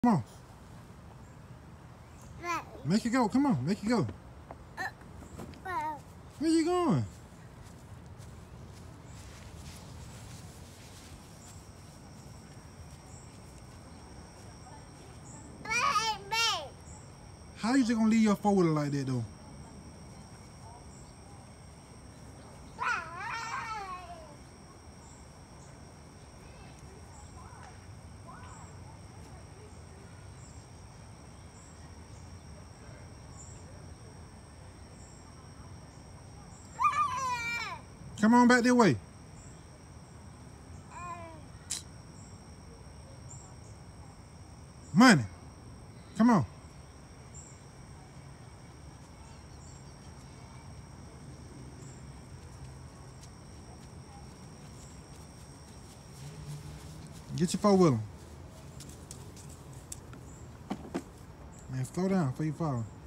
Come on. Make it go. Come on. Make it go. Where you going? How you just gonna leave your four-wheeler like that though? Come on back that way. Money. Come on. Get your four-wheeler. Man, slow down before you fall.